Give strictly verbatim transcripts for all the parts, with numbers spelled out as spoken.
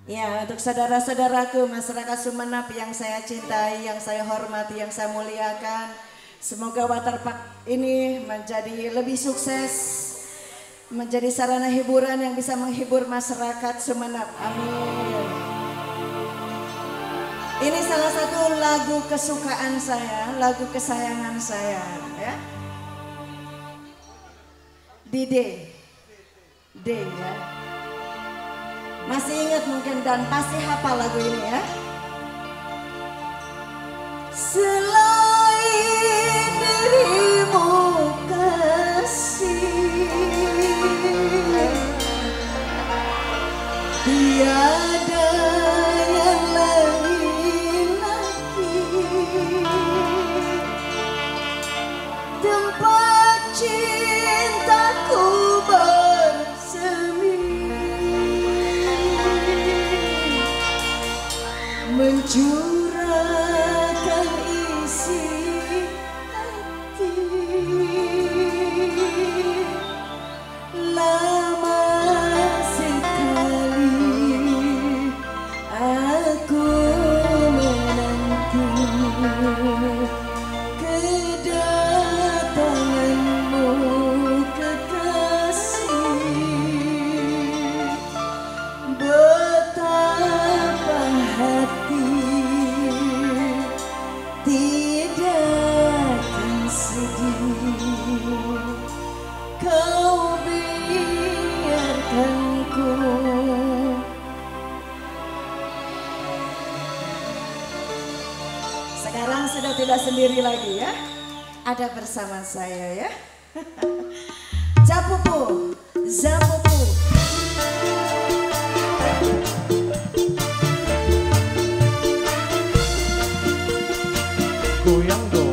Ya, untuk saudara-saudaraku masyarakat Sumenep yang saya cintai, yang saya hormati, yang saya muliakan, semoga Waterpark ini menjadi lebih sukses, menjadi sarana hiburan yang bisa menghibur masyarakat Sumenep. Amin. Ini salah satu lagu kesukaan saya, lagu kesayangan saya, ya. Dide, D ya. Masih ingat mungkin dan pasti hafal lagu ini ya. Selain dirimu kasih, tiada yang lain lagi tempat cintaku mencurahkan isi hati. Lama sekali aku menanti kedatanganmu kekasih. Betapa hati tidak akan sedih kau biarkanku. Sekarang sudah tidak sendiri lagi ya, ada bersama saya ya. Japupu, Zapupu. Goyang dong.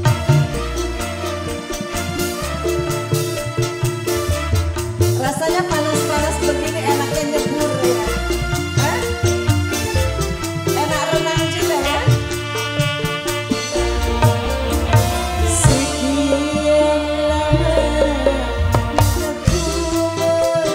Rasanya panas-panas begini enaknya nyebur ya. Hah? Enak renang juga ya. Sekian lama aku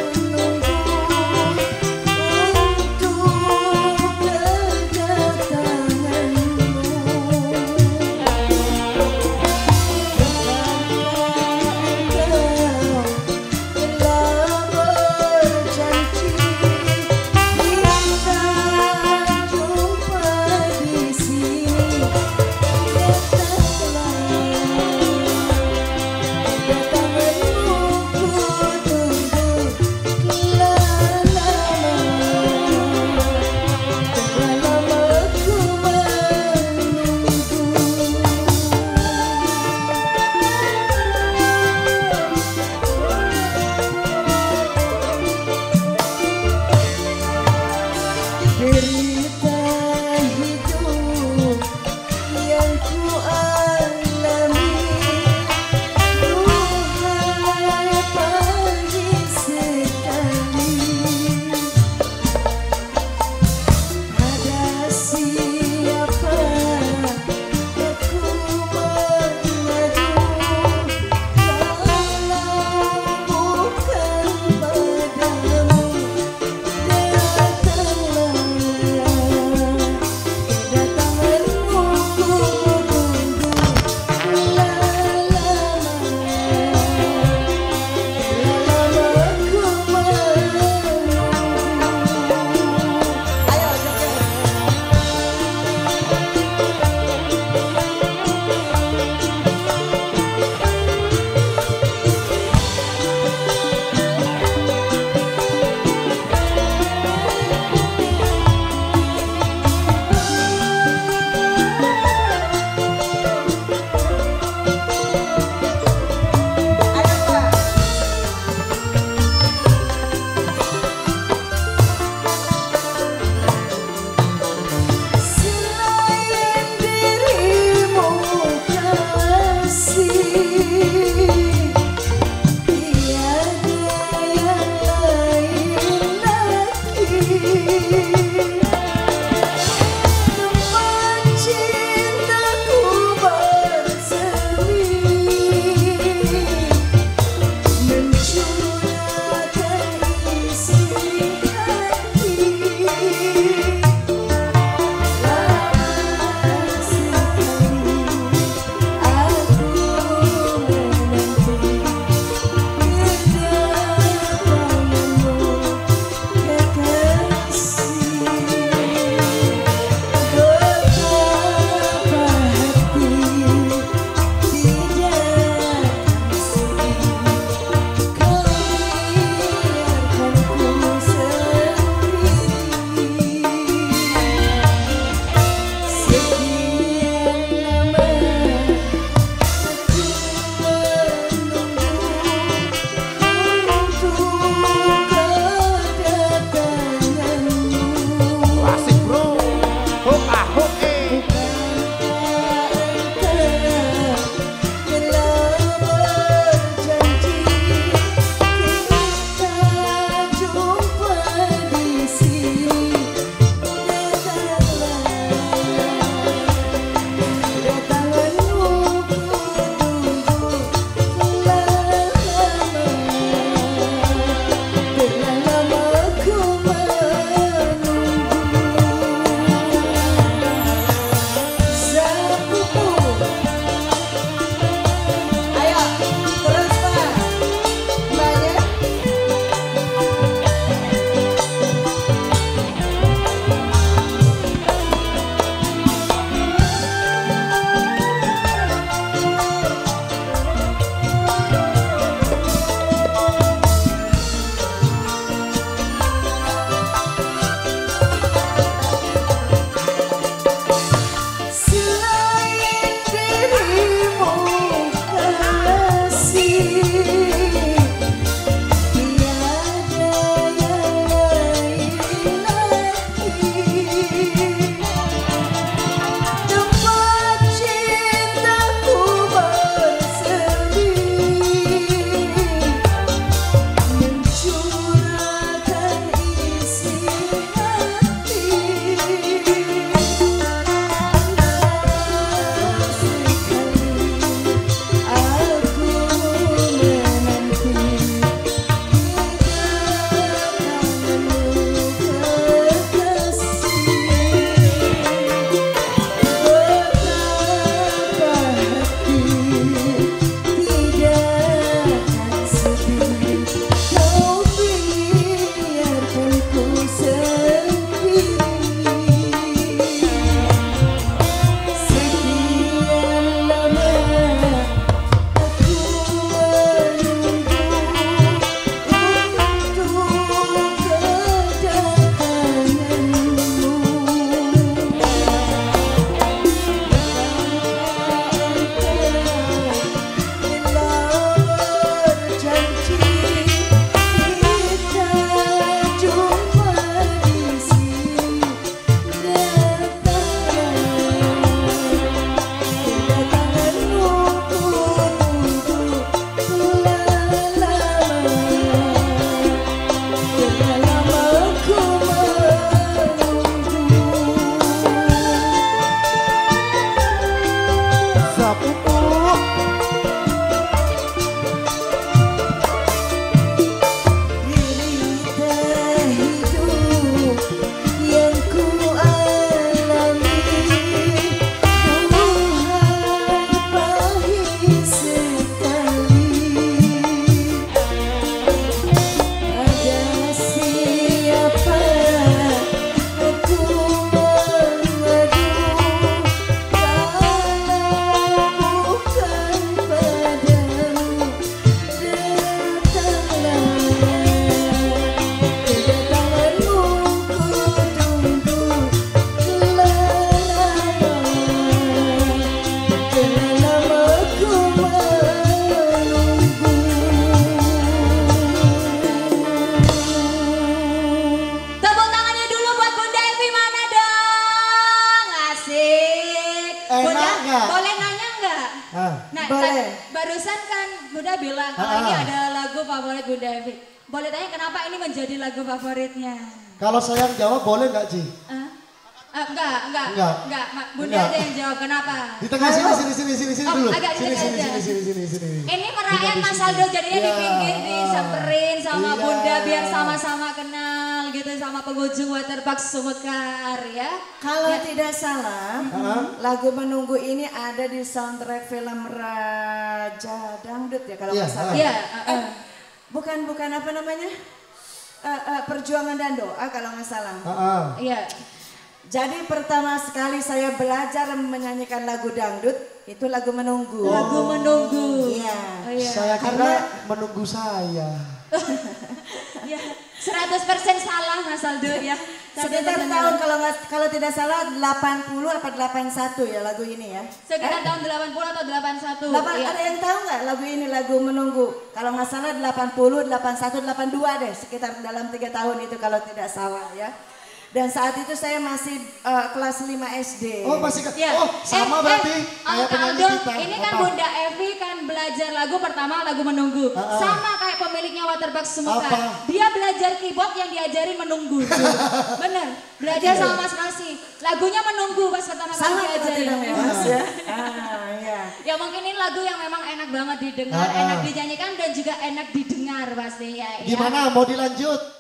nggak? Boleh nanya nggak? Ah. Nah, Boleh. kan, barusan kan Bunda bilang kalau Ah. ini ada lagu favorit Bunda Evi. Boleh tanya kenapa ini menjadi lagu favoritnya? Kalau saya yang jawab boleh nggak Ci? Ah? Ah, enggak, enggak, Enggak. enggak, Ma- Bunda Enggak. aja yang jawab kenapa? Di tengah sini sini sini sini sini Oh, dulu. agak di Sini tengah sini aja. sini sini sini sini. Ini merakyat Bunda di Mas sini. Aldo jadinya di Iya, pinggir ah. disamperin sama Iya. Bunda biar sama-sama kenal gitu sama pengunjung Waterpark Sumekar ya. Kalau Ya. tidak salah, Ah. lagu Menunggu ini ada di soundtrack film Raja Dangdut ya kalau Iya, nggak salah. ah. Iya, uh, uh. Bukan bukan apa namanya? Eh, eh, Perjuangan dan Doa kalau nggak salah. Ah, ah. Iya. Jadi pertama sekali saya belajar menyanyikan lagu dangdut itu lagu Menunggu. Lagu Menunggu. Iya. Oh, iya. Saya kira Karena- menunggu saya. Ya, seratus persen salah Mas Aldo ya. Tapi Sekitar benar. tahun kalau nggak kalau tidak salah delapan puluh atau delapan puluh satu ya lagu ini ya. Sekitar tahun delapan puluh atau delapan puluh satu. Delapan, Iya. ada yang tahu nggak lagu ini lagu Menunggu? Kalau nggak salah delapan puluh, delapan puluh satu, delapan puluh dua deh sekitar dalam tiga tahun itu kalau tidak salah ya. Dan saat itu saya masih eh, kelas lima S D. Oh masih ke, Ya. oh sama Eh, berarti eh, kayak Kak penyanyi Aldo, kita. ini kan Apa? Bunda Evi kan belajar lagu pertama lagu Menunggu. Ah, ah. Sama kayak pemiliknya Waterpark Sumekar. Apa? Dia belajar keyboard yang diajarin menunggu. Bener. Belajar sama Mas Rasi. Lagunya Menunggu pas pertama kali Sama kita diajarin. tidak ya Mas ya? Ah iya. Ya mungkin ini lagu yang memang enak banget didengar, Ah, ah. enak dinyanyikan dan juga enak didengar pasti ya. ya. Gimana mau dilanjut?